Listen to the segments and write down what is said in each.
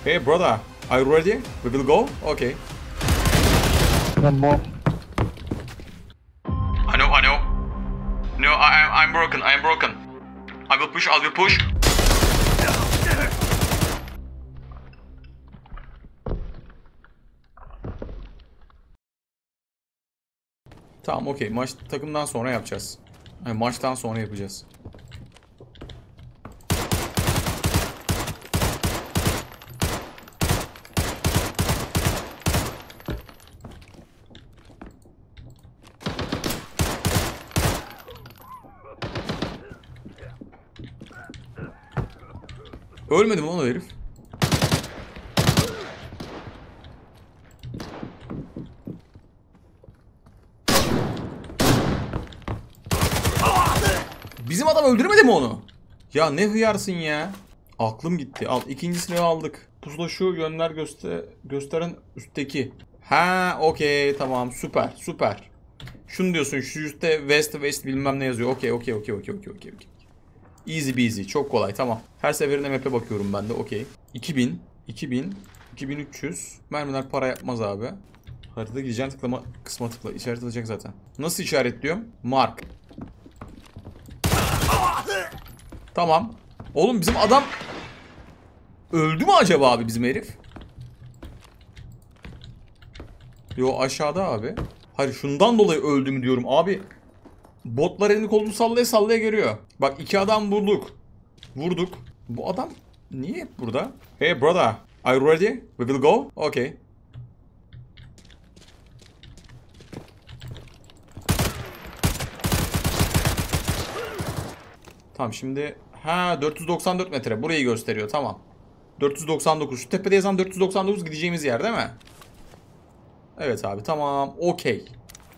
Hey brother, are you ready? We will go? Okay. One more. I know. No, I'm broken, I'm broken. I will push. Tamam, okey. Maç takımdan sonra yapacağız. Yani maçtan sonra yapacağız. Ölmedi mi lan o herif? Bizim adam öldürmedi mi onu? Ya ne hıyarsın ya. Aklım gitti. Al, ikinci silahı aldık. Pusula şu yönler gösteren üstteki. Ha, okey, tamam, süper. Şunu diyorsun, şu üstte west bilmem ne yazıyor. Okey. Easy peasy, çok kolay, tamam. Her seferinde map'e bakıyorum ben de, okey. 2000, 2300. Mermiler para yapmaz abi. Haritada gideceğin tıklama kısma tıkla. İşaret alacak zaten. Nasıl işaretliyorum? Mark. Tamam. Oğlum bizim adam öldü mü acaba abi, bizim herif? Yo, aşağıda abi. Hayır, şundan dolayı öldü mü diyorum abi. Botlar elini kolunu sallaya geliyor. Bak, 2 adam vurduk. Bu adam niye hep burada? Hey brother, are you ready? We will go? Okay. Tamam, şimdi 494 metre burayı gösteriyor, tamam. 499, şu tepede yazan 499 gideceğimiz yer değil mi? Evet abi, tamam, okey.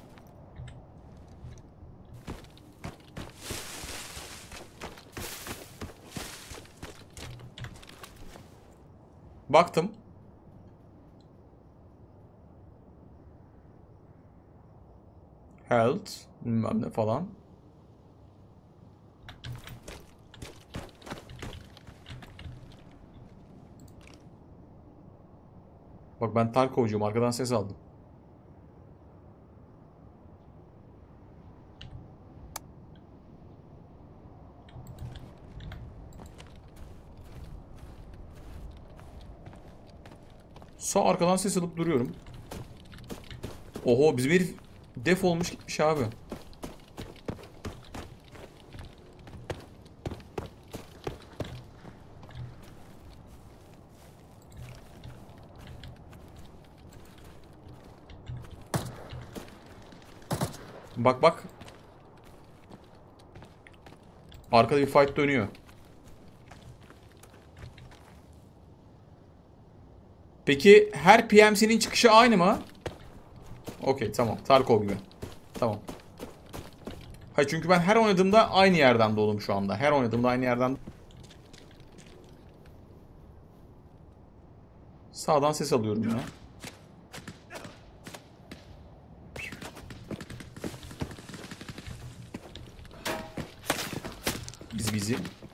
Baktım. Health bilmem ne falan. Bak, ben Tarkov'cuyum, arkadan ses aldım. Sağ arkadan ses alıp duruyorum. Oho, bizim herif def olmuş gitmiş abi. Bak. Arkada bir fight dönüyor. Peki her PMC'nin çıkışı aynı mı? Okey, tamam. Tarkov gibi. Tamam. Hayır, çünkü ben her oynadığımda aynı yerden dolum şu anda. Her oynadığımda aynı yerden. Sağdan ses alıyorum ya. Bizi.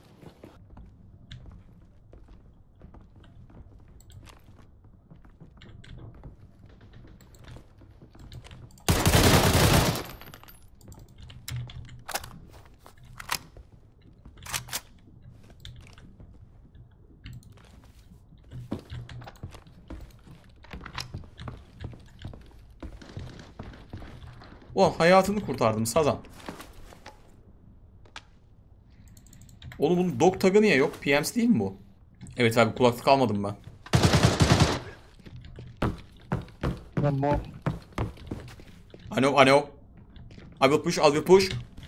Oh, hayatını kurtardım Sazan. Oğlum, bunun dog tagı niye yok? PMC değil mi bu? Evet abi, kulaklık almadım ben. One more. I know. I will push.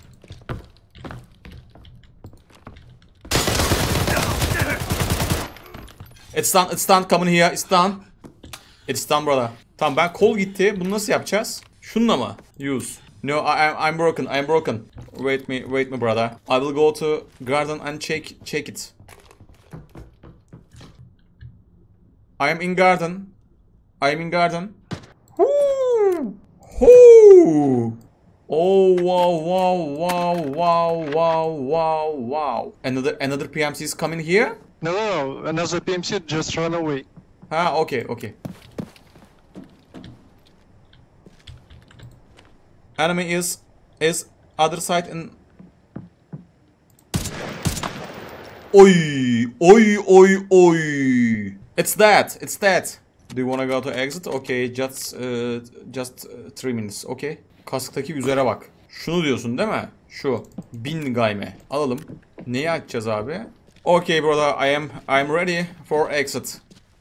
It's done, coming here, it's done brother. Tamam, ben kol gitti. Bunu nasıl yapacağız? Şununla mı? Use. No, I'm broken. Wait me brother. I will go to garden and check it. I am in garden. Woo! Oh, wow. Another PMC is coming here? No. Another PMC just run away. Ha, okay, okay. Enemy is other side in. Oy, oy, oy, oy. It's that. Do you wanna go to exit? Okay, just 3 minutes. Okay. Kasktaki üzere bak. Şunu diyorsun değil mi? Şu. Bin gayme. Alalım. Neyi açacağız abi? Okay, brother. I'm ready for exit.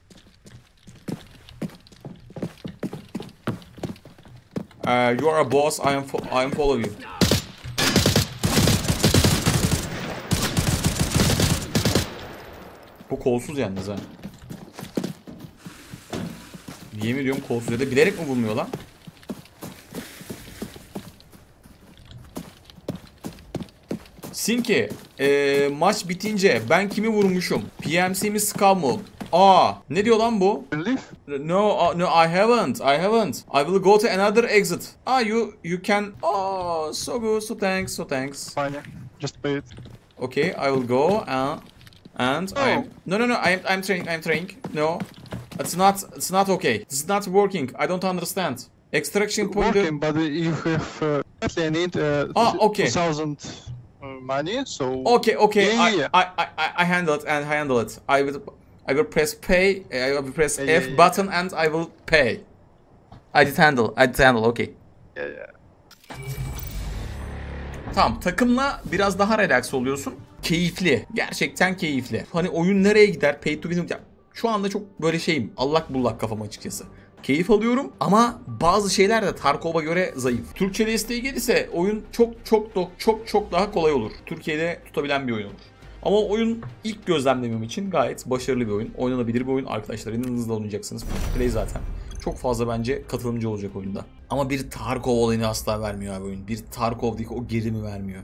You are a boss. I am follow you. Bu kolsuz yalnız ha. Yemin ediyorum kolsuz ya da bilerek mi vurmuyor lan? Sinki, maç bitince ben kimi vurmuşum? PMC mi Skull mu? Aa, ne diyor lan bu? Leave? No, I haven't. I will go to another exit. You can. Oh, so good. So thanks. Fine, yeah. Just pay it. Okay, I will go and Oh. No. I'm trying. No, it's not okay. It's not working. I don't understand. Extraction point. Working, but you have I need okay. 2,000 money, so Okay. Yeah. I handle it. I will press pay. I will press Yeah, F yeah. button and I will pay. I did handle. Okay. yeah. Tamam, takımla biraz daha relax oluyorsun. Keyifli. Gerçekten keyifli. Hani oyun nereye gider? Pay to win. Ya, şu anda çok böyle şeyim. Allak bullak kafam açıkçası. Keyif alıyorum ama bazı şeyler de Tarkov'a göre zayıf. Türkçe desteği gelirse oyun çok daha kolay olur. Türkiye'de tutabilen bir oyun olur. Ama oyun ilk gözlemlemem için gayet başarılı bir oyun. Oynanabilir bir oyun. Arkadaşlarınızla oynayacaksınız. Play zaten. Çok fazla bence katılımcı olacak oyunda. Ama bir Tarkov olayını asla vermiyor abi oyun. Bir Tarkov'daki o gerimi vermiyor.